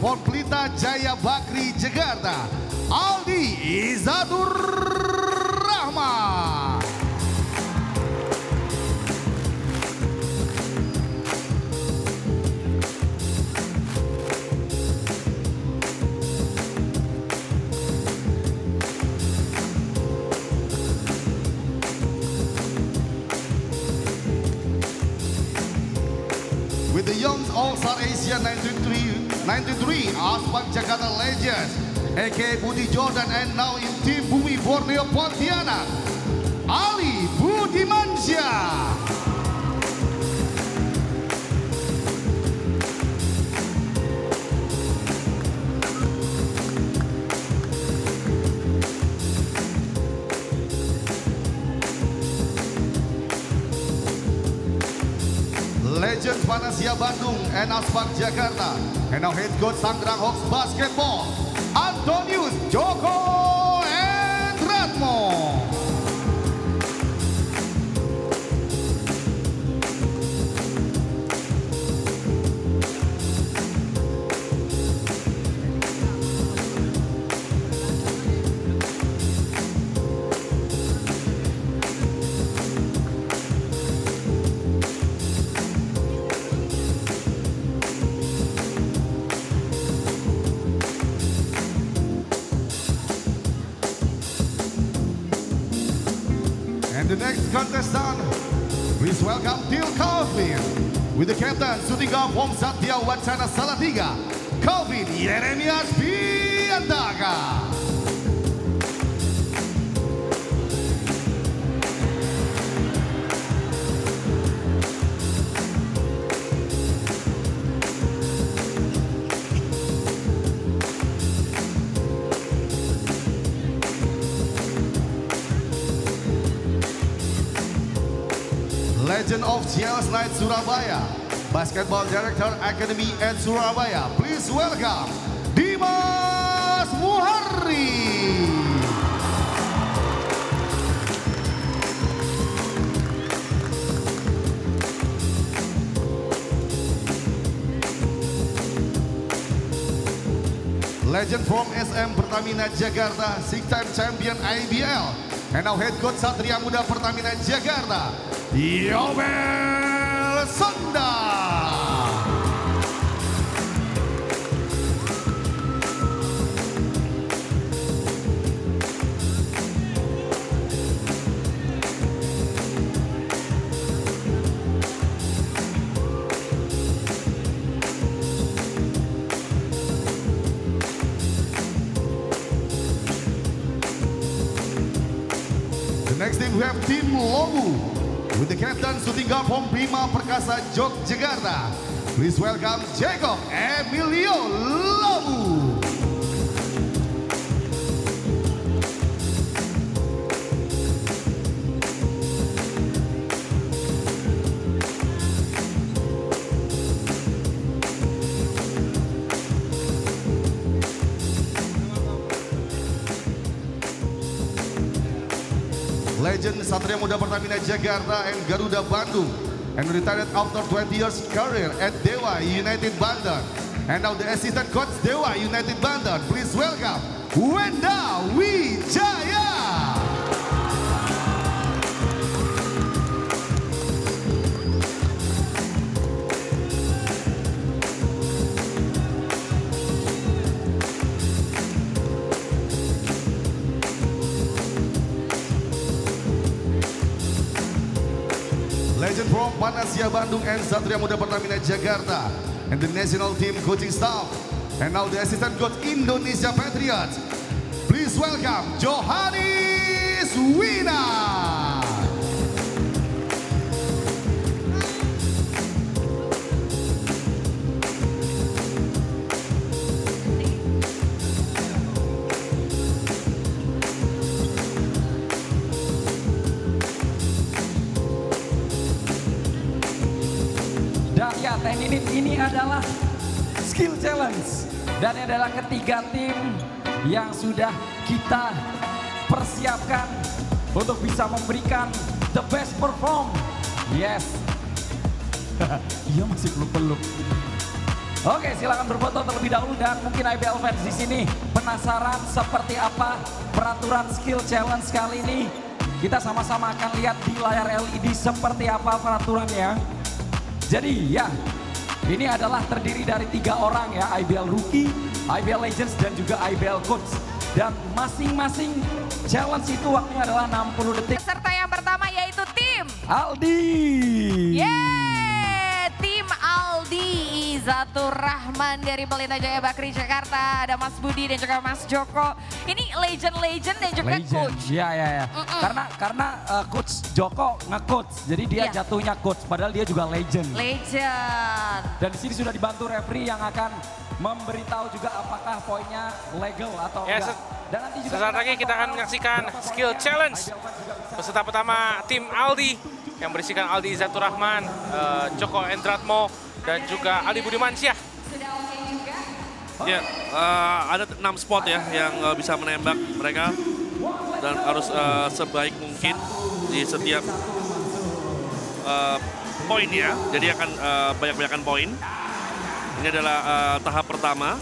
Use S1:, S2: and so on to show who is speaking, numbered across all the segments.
S1: from Pelita Jaya Bakri Jakarta, Aldi Izatur Rahman. With the Young All-Star Asia 93 Aspak Jakarta Legends, aka Budi Jordan, and now in Team Bumi Borneo Pontianak, Ali Budimansyah. Legends Panasya Bandung and Aspak Jakarta, and now head coach Tangerang Hawks Basketball, Antonius Joko Endratmo. And the next contestant, please welcome Till Calvin with the captain shooting guard from Satya Wacana Salatiga, Calvin Yeremias Piantaka. Legend of Ciales Knight Surabaya, Basketball Director Academy at Surabaya, please welcome Dimas Muharri. Legend from SM Pertamina Jakarta, 6-time champion IBL, and now head coach Satria Muda Pertamina Jakarta, Yobel Sonda. The next team we have Team Lobu with the captain shooting guard from Bima Perkasa Yogyakarta. Please welcome Jacob Emilio Lobu. Legend Satria Muda Pertamina Jakarta and Garuda Bandung, and retired after 20 years career at Dewa United Banten. And now the assistant coach Dewa United Banten. Please welcome Wenda Wijaya. Legend from Panasya Bandung and Satria Muda Pertamina Jakarta, and the national team coaching staff, and now the assistant coach Indonesia Patriots. Please welcome Johannes Wina.
S2: Ya, teknik ini adalah skill challenge dan adalah ketiga tim yang sudah kita persiapkan untuk bisa memberikan the best perform. Yes. Dia masih peluk-peluk. Oke, silakan berfoto terlebih dahulu dan mungkin IBL fans di sini penasaran seperti apa peraturan skill challenge kali ini. Kita sama-sama akan lihat di layar LED seperti apa peraturannya. Jadi ya, ini adalah terdiri dari 3 orang ya, IBL Rookie, IBL Legends dan juga IBL Coach. Dan masing-masing challenge itu waktunya adalah 60 detik.
S3: Peserta yang pertama yaitu tim
S2: Aldi.
S3: Yeay, tim Aldi Izatur Rahman dari Pelita Jaya Bakri Jakarta. Ada Mas Budi dan juga Mas Joko. Ini legend-legend dan juga coach.
S2: Iya. Karena coach Joko nge-coach, jadi dia jatuhnya coach, padahal dia juga legend.
S3: Legend.
S2: Dan di sini sudah dibantu referee yang akan memberitahu juga apakah poinnya legal atau enggak. Dan nanti juga
S4: sesaat lagi kita akan menyaksikan skill challenge. Peserta pertama tim Aldi yang berisikan Aldi Izatur Rahman, Joko Endratmo, dan juga Ali Budimansyah.
S5: Ya, ada 6 spot ya yang bisa menembak mereka dan harus sebaik mungkin di setiap poin ya. Jadi akan banyak-banyakan poin. Ini adalah tahap pertama.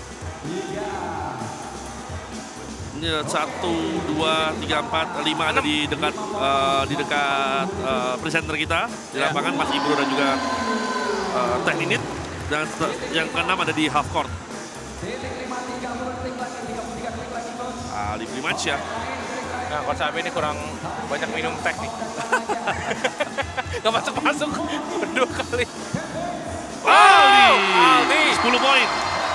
S5: Ini 1, 2, 3, 4, 5 ada di dekat presenter kita di lapangan, Mas Ibro dan juga Tekninit. Dan yang ke-6 ada di half court. Ali Budimansyah.
S4: Nah, Coach Abe ini kurang banyak minum teh nih. Gak masuk-masuk berdua kali.
S5: Aldi 10 poin.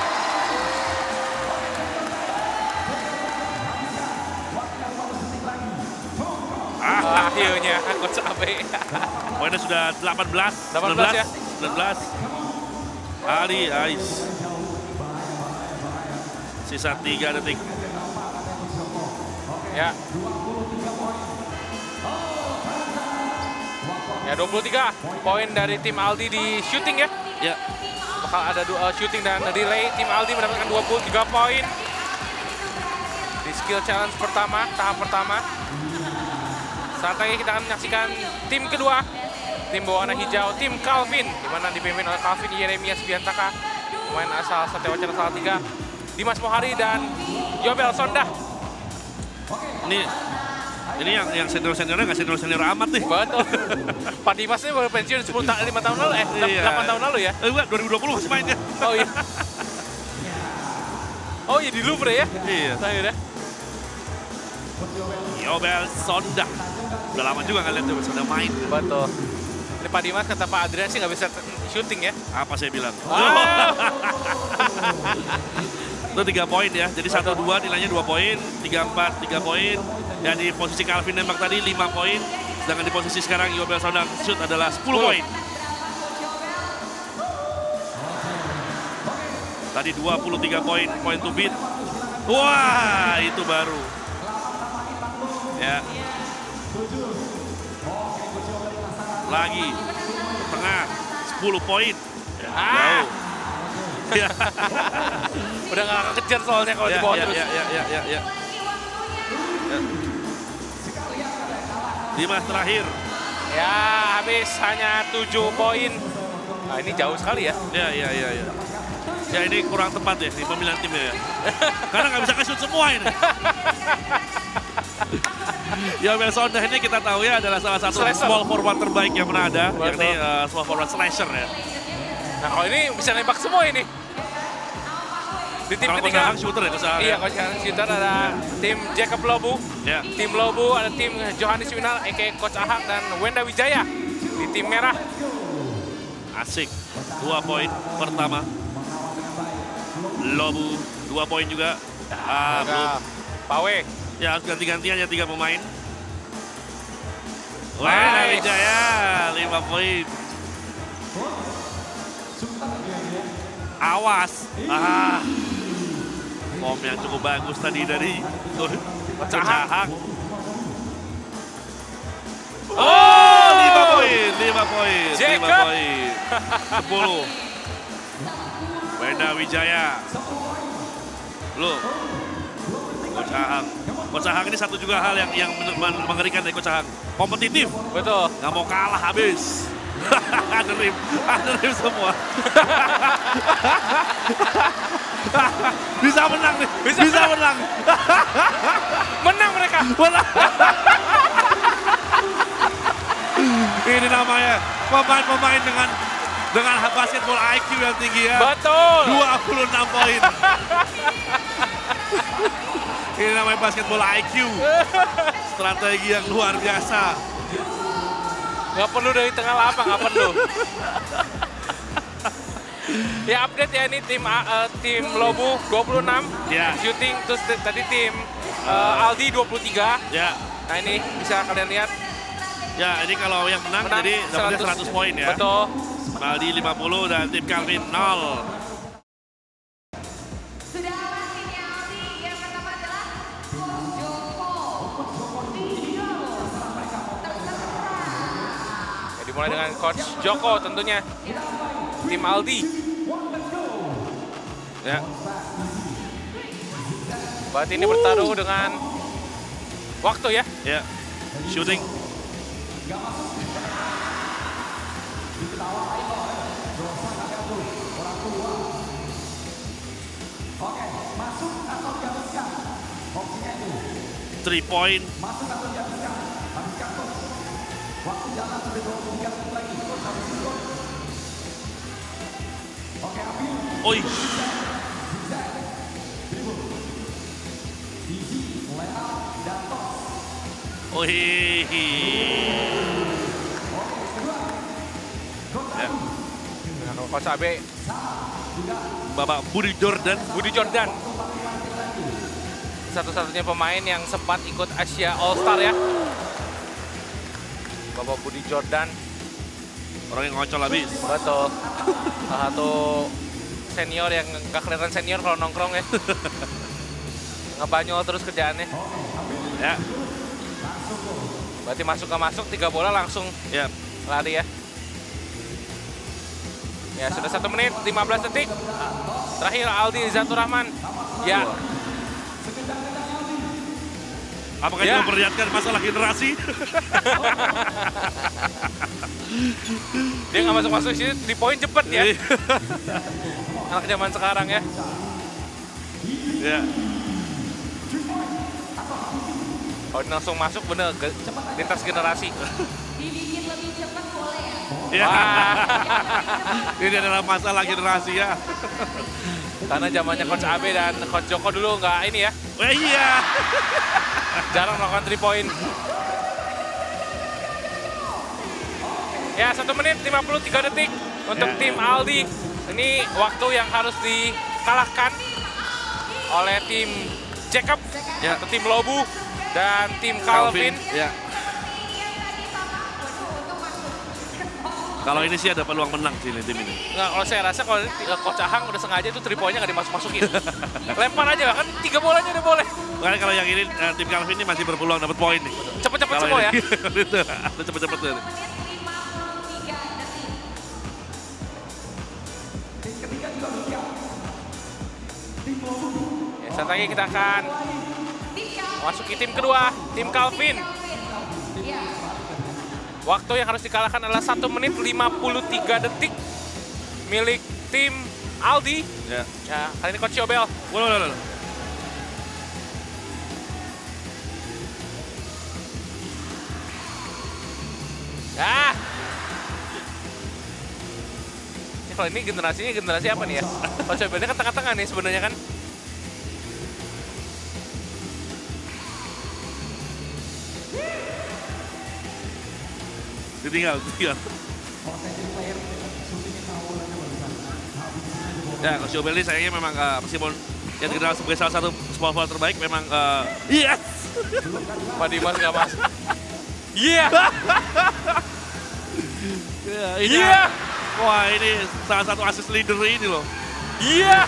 S4: Akhirnya Coach Abe.
S5: Poinnya sudah 18
S4: ya.
S5: 19. Ali Ais. Sisa 3 detik.
S4: Ya. Ya 23 poin dari tim Aldi di shooting ya.
S5: Ya.
S4: Bakal ada shooting dan delay. Tim Aldi mendapatkan 23 poin. Di skill challenge pertama, tahap pertama. Saat lagi kita akan menyaksikan tim kedua. Tim berwarna hijau, tim Calvin. Di mana dipimpin oleh Calvin Yeremias Biantaka. Pemain asal Satya Wacana Salatiga. Dimas Mohari dan Yobel Sondah.
S5: Ini yang senior-seniornya nggak senior-senior amat nih.
S4: Betul. Pak Dimas ini baru pensiun 5 tahun lalu, 8 tahun lalu ya?
S5: Enggak, 2020 masih mainnya.
S4: Oh iya. Oh iya di Louvre ya?
S5: Iya.
S4: Terakhir ya?
S5: Yobel Sondah. Udah lama juga nggak lihat Yobel Sondah main.
S4: Betul. Ini Pak Dimas kata Pak Adrian sih nggak bisa syuting ya?
S5: Apa saya bilang? Itu 3 poin ya, jadi 1-2 nilainya 2 poin, 3-4, 3 poin. Dan di posisi Calvin nembak tadi 5 poin, sedangkan di posisi sekarang Yobel Sondah shoot adalah 10 poin. Tadi 23 poin, point to beat. Wah, itu baru. Ya. Lagi, tengah, 10 poin. Jauh. Ya.
S4: Udah nggak kejar soalnya kalau di bawah terus.
S5: Ya. Dimas terakhir.
S4: Ya, habis hanya 7 poin. Nah, ini jauh sekali ya.
S5: Ya. Ya ini kurang tepat ya di pemilihan timnya ya. Karena nggak bisa ke-shoot semua ini. Yobel Sondah ini kita tahu ya adalah salah satu small forward terbaik yang pernah ada. Yakni small forward slasher ya.
S4: Nah kalau ini bisa nembak semua ini. Di tim ketiga.
S5: Shooter ya kesalahan.
S4: Iya, Coach shooter ada tim Jacob Lobu.
S5: Ya.
S4: Tim Lobu ada tim Johannes Winal, aka Coach Ahak dan Wenda Wijaya. Di tim merah.
S5: Asik. 2 poin pertama. Lobu 2 poin juga. Belum.
S4: Pawe.
S5: Ya harus ganti-gantian ya 3 pemain. Wenda Wijaya 5 poin. Awas. Form yang cukup bagus tadi dari Coach Ahak. Oh, 5 poin, 5 poin, 5 poin. 10. Wenda Wijaya. Loh. Coach Ahak. Coach Ahak ini satu juga hal yang mengerikan dari Coach Ahak. Kompetitif.
S4: Betul.
S5: Nggak mau kalah habis. Underrim semua. Bisa menang nih, bisa menang.
S4: Menang mereka.
S5: Ini namanya pemain-pemain dengan basketball IQ yang tinggi ya.
S4: Betul.
S5: 26 poin. Ini namanya basketball IQ. Strategi yang luar biasa.
S4: Gak perlu dari tengah lapang, gak perlu. Ya update ya, ini tim Lobu 26
S5: Ya.
S4: shooting, terus tadi tim Aldi 23.
S5: Ya.
S4: Nah ini bisa kalian lihat.
S5: Ya, ini kalau yang menang jadi dapatnya 100 poin ya.
S4: Betul.
S5: Aldi 50 dan tim Calvin 0.
S3: Sudah aman timnya Aldi. Yang pertama adalah Joko.
S4: Ya, dimulai dengan Coach Joko tentunya. Tim Aldi. Ya. Berarti ini bertaruh dengan waktu ya.
S5: Ya. Shooting.
S2: Oke, masuk atau dihabiskan? Opsinya itu.
S5: 3 point.
S2: Masuk atau dihabiskan? Habiskan kok. Waktu jalan sudah 23 menit lagi. Kok habisin kok. Oke, ambil.
S5: Oi.
S2: Zigzag. Dribble. Easy, layup, dan toss.
S5: Oi.
S2: Oke, kedua. Coach
S5: Ya.
S2: Abu.
S4: Nah, Coach Abe,
S5: Bapak Budi Jordan.
S4: Budi Jordan. Satu-satunya pemain yang sempat ikut Asia All Star ya. Bapak Budi Jordan.
S5: Orang yang ngocol habis.
S4: Betul. Salah satu senior yang nggak kelihatan senior kalau nongkrong ya. Ngebanyol terus kerjaannya.
S5: Ya.
S4: Berarti masuk ke masuk, 3 bola langsung
S5: Ya.
S4: lari ya. Ya sudah 1 menit, 15 detik. Terakhir Aldi Zatur Rahman. Ya.
S5: Apakah
S4: Ya.
S5: ini memperlihatkan masalah generasi?
S4: Dia nggak masuk-masuk sini, di poin cepet ya. Anak zaman sekarang ya.
S5: Ya.
S4: Kalau langsung masuk bener, lintas generasi.
S3: Dibikin lebih cepat boleh ya?
S5: Ya.
S4: Wah.
S5: Ini adalah masalah generasi ya.
S4: Karena zamannya Coach Abe dan Coach Joko dulu nggak ini ya.
S5: Oh iya.
S4: Jarang melakukan 3 point. Ya 1 menit 53 detik untuk
S5: Ya.
S4: tim Aldi. Ini waktu yang harus dikalahkan oleh tim Jacob,
S5: Ya.
S4: atau tim Lobu, dan tim Calvin.
S5: Ya. Kalau ini sih ada peluang menang sih ini tim ini.
S4: Nggak, kalau saya rasa kalau Coach Ahang udah sengaja itu 3 poinnya nggak dimasuk-masukin. Lempar aja kan 3 bolanya udah boleh.
S5: Karena kalau yang ini tim Calvin ini masih berpeluang dapat poin nih.
S4: Cepet-cepet
S5: Kalau
S4: semua ya.
S5: ini, itu ada cepet-cepet tuh.
S2: Tim ketiga juga bersiap. Tim Lobu.
S4: Ya, saat lagi kita akan masuki tim kedua, tim Calvin. Waktu yang harus dikalahkan adalah 1 menit 53 detik milik tim Aldi.
S5: Ya.
S4: Ya, kali ini Coach Yobel.
S5: Waduh.
S4: Ah. Ya, kalau ini generasinya generasi apa nih ya? Coach Yobel ini kan tengah-tengah nih sebenarnya kan.
S5: Ditinggal. Ya, Coach Yobel ini sayangnya memang meskipun yang dikenal sebagai salah satu small forward terbaik memang yes.
S4: Pak Dimas nggak masuk. Iya.
S5: Ya, ini
S4: Iya.
S5: Wah, ini salah satu assist leader ini loh.
S4: Iya.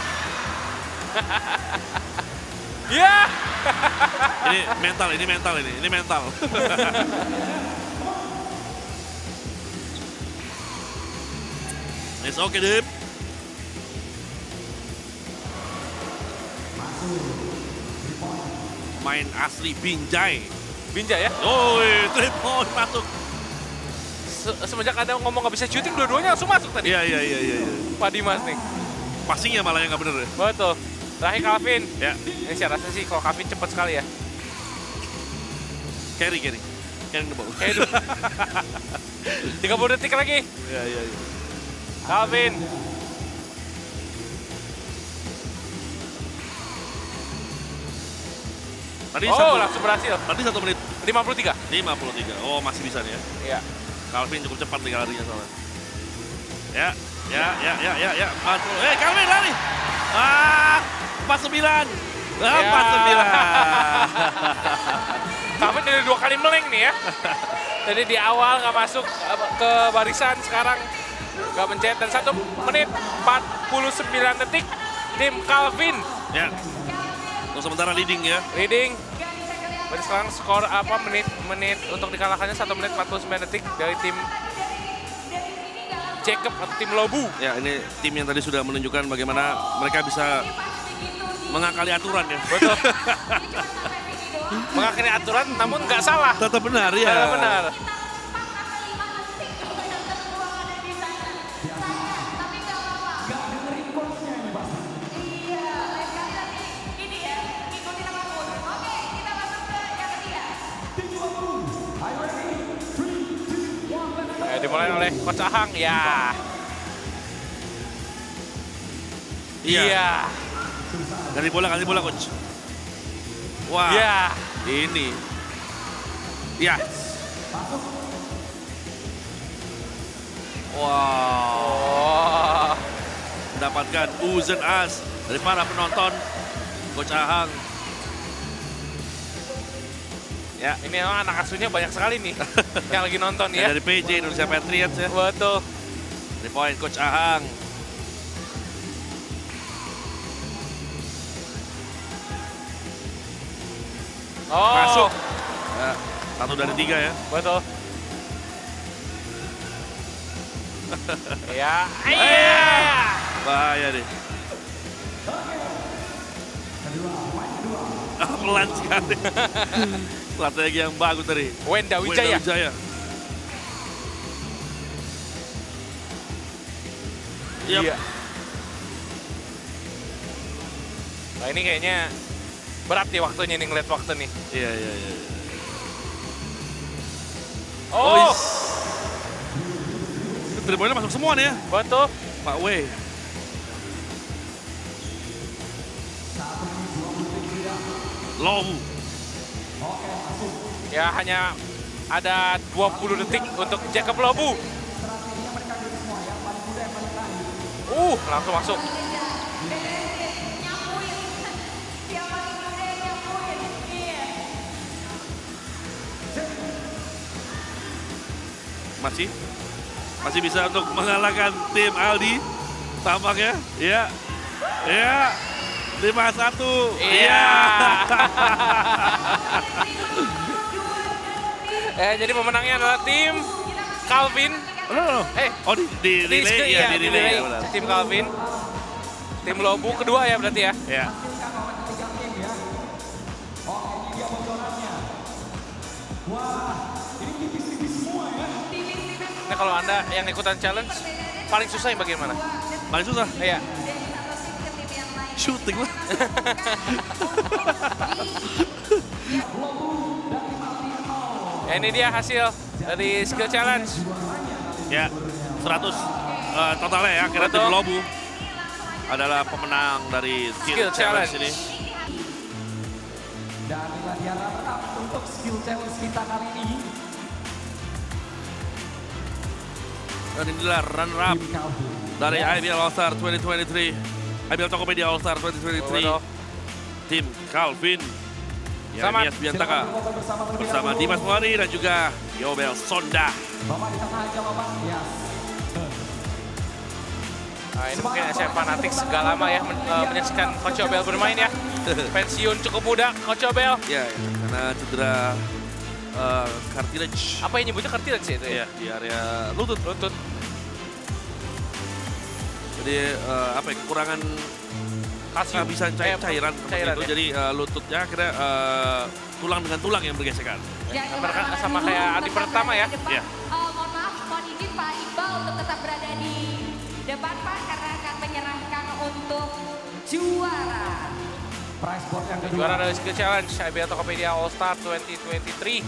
S4: Iya.
S5: Ini mental. It's okay, Dip. Main asli Binjai.
S4: Binjai ya.
S5: Oh, 3 point masuk.
S4: semenjak ada ngomong nggak bisa syuting, dua-duanya langsung masuk tadi.
S5: Iya.
S4: Pak Dimas nih.
S5: Passingnya malah yang nggak bener ya.
S4: Betul. Terakhir Calvin.
S5: Ya.
S4: Ini saya rasa sih kalau Calvin cepat sekali ya.
S5: Carry the ball.
S4: Kayak 30 detik lagi.
S5: Iya.
S4: Calvin.
S5: Tadi
S4: langsung berhasil.
S5: Tadi 1 menit
S4: 53.
S5: 53. Oh, masih bisa nih ya.
S4: Iya.
S5: Calvin cukup cepat nih larinya soalnya. Ya. Calvin lari. 49. 49.
S4: Calvin dari 2 kali meleng nih ya. Tadi di awal nggak masuk ke barisan, sekarang nggak mencet. Dan 1 menit 49 detik tim Calvin.
S5: Ya. Untuk sementara leading ya.
S4: Leading. Berarti sekarang skor menit untuk dikalahkannya 1 menit 49 detik dari tim Jacob atau tim Lobu.
S5: Ya, ini tim yang tadi sudah menunjukkan bagaimana mereka bisa mengakali aturan ya.
S4: Betul. Mengakali aturan namun nggak salah.
S5: Tetap benar ya.
S4: Tetap benar. Dimulai oleh Coach Ahang, ya. Iya.
S5: Ganti bola Coach. Wah.
S4: Iya.
S5: Ini. Ya.
S4: Wow.
S5: Mendapatkan Uzen As dari para penonton Coach Ahang.
S4: Ya, ini anak asuhnya banyak sekali nih yang lagi nonton ya.
S5: Dari PJ Indonesia Patriots ya.
S4: Betul.
S5: Dari poin Coach Ahang.
S4: Oh.
S5: Masuk. Ya, 1 dari 3 ya.
S4: Betul. Ya. Iya.
S5: Bahaya deh. Pelan sekali. Strategi yang bagus tadi.
S4: Wenda Wijaya. Iya. Nah, ini kayaknya berat nih waktunya nih, ngeliat waktu nih.
S5: Iya.
S4: Oh.
S5: Dribblenya masuk semua nih ya.
S4: Betul.
S5: Pak Wei. Lobu.
S4: Ya, hanya ada 20 detik untuk Jacob Lobu. Langsung masuk.
S5: Masih bisa untuk mengalahkan tim Aldi. Tampaknya. Iya. 5-1.
S4: Iya. Jadi pemenangnya adalah tim Calvin.
S5: Oh, di relay ya, di relay.
S4: Tim Calvin. Tim Lobu kedua ya berarti ya.
S5: Iya.
S4: Nah, kalau Anda yang ikutan challenge, paling susah yang bagian mana?
S5: Paling susah?
S4: Iya.
S5: Shooting lah.
S4: Ya, ini dia hasil dari skill challenge.
S5: Ya, 100 totalnya ya. Kira tim Lobu adalah pemenang dari skill challenge ini.
S2: Dan inilah dia runner-up untuk skill challenge kita kali ini.
S5: Dan inilah runner-up dari IBL All-Star 2023. IBL Tokopedia All-Star 2023. Tim Calvin. Yeremias Biantaka bersama Dimas Muari dan juga Yobel Sonda.
S2: Bapak di tengah jawaban, yes.
S4: Nah, ini mungkin SM Fanatics gak lama ya menyaksikan Coach Yobel bermain ya. Pensiun cukup muda Coach Yobel.
S5: Ya, karena cedera cartilage.
S4: Apa yang nyebutnya cartilage sih itu ya?
S5: Di area lutut. Jadi kekurangan
S4: Kalsium.
S5: bisa cairan. Itu.
S4: Ya?
S5: Jadi lututnya akhirnya tulang dengan tulang yang bergesekan.
S4: Sama kayak Adi pertama ya?
S5: Iya.
S3: Mohon maaf untuk tetap berada di depan Pak karena akan menyerahkan untuk juara.
S2: Prize board yang kedua.
S4: Juara dari Skill Challenge IBL Tokopedia All Star 2023.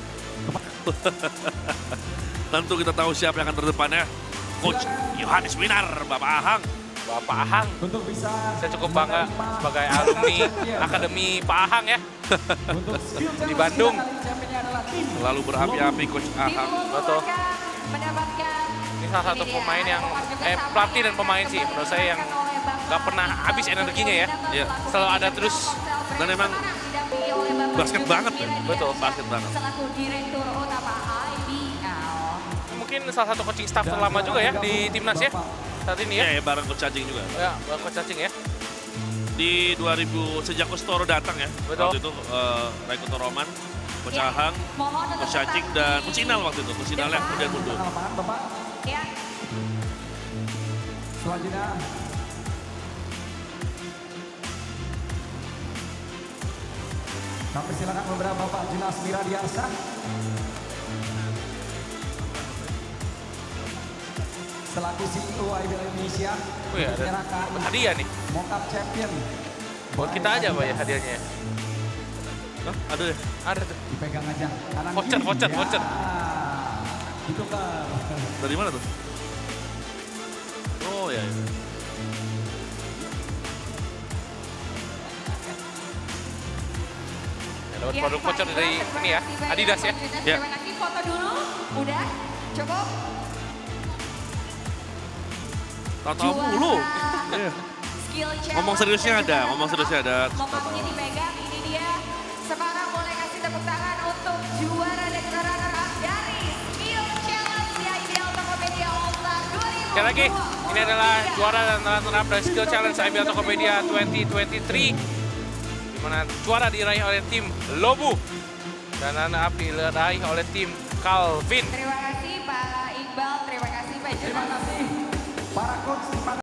S5: Tentu kita tahu siapa yang akan terdepannya. Coach Yohanes Winar, Bapak Ahang.
S4: Bapak Ahang.
S2: Untuk bisa
S4: Saya cukup bangga sebagai alumni Akademi Pak Ahang ya.
S2: untuk skill
S4: Di
S2: challenge
S4: Bandung.
S2: kita kali ini championnya adalah tim
S5: Selalu berapi-api Coach Ahang.
S4: Betul.
S3: Mendapatkan
S4: Ini salah satu pemain yang, pelatih dan pemain sih menurut saya yang gak pernah habis energinya ya.
S5: Iya.
S4: Selalu ada terus.
S5: Dan emang basket banget ya.
S4: Betul.
S5: Basket banget.
S3: Selaku Direktur Utama IBL.
S4: Mungkin salah satu coaching staff terlama juga ya di timnas ya. Saat ini ya.
S5: Ya, bareng Coach Cacing juga.
S4: Ya, Coach Cacing ya.
S5: Di 2000 sejak Coach Toro datang ya.
S4: Betul.
S5: Waktu itu Raikoto Roman, Coach
S3: Ya,
S5: Ahang,
S3: mohon untuk
S5: Coach Cacing dan Coach Inal waktu itu. Coach Inal yang kemudian mundur.
S2: lapangan Bapak.
S3: Ya,
S2: Selanjutnya kami silakan beberapa Bapak Junas Miradiarsa. Selaku CEO IBL Indonesia.
S4: Oh iya,
S2: untuk
S4: ada
S2: menyerahkan
S4: hadiah nih.
S2: Mockup champion.
S4: Buat kita aja Pak ya hadiahnya ya.
S5: Hah? Ada ya?
S4: Ada tuh.
S2: Dipegang aja. Kanan
S4: Voucher,
S2: kiri.
S4: voucher,
S2: Ya.
S4: voucher.
S2: Itu kan.
S5: Dari mana tuh? Oh ya.
S4: Ya, dapat
S3: ya,
S4: produk
S3: Pak
S4: voucher
S3: Iqbal,
S4: dari
S3: terima
S4: ini ya,
S3: kasih banyak,
S4: Adidas ya.
S3: Coach Junas.
S5: Ya.
S3: Terima kasih, foto dulu. Udah, cukup.
S5: Tahu-tahu mulu. Iya.
S3: Skill challenge
S5: Ngomong seriusnya
S3: dan
S5: ada,
S3: juga
S5: ngomong seriusnya ada.
S3: Mockup-nya dipegang, ini dia. Sekarang boleh kasih tepuk tangan untuk juara dan juga runner-up dari Skill Challenge di IBL Tokopedia All Star 2022.
S4: Sekali lagi, ini adalah juara dan runner-up dari Skill Challenge IBL Tokopedia 2023. Di mana juara diraih oleh tim Lobu dan runner-up diraih oleh tim Calvin.
S3: Terima kasih Pak Iqbal, terima kasih Pak Junas.
S2: Terima kasih para coach.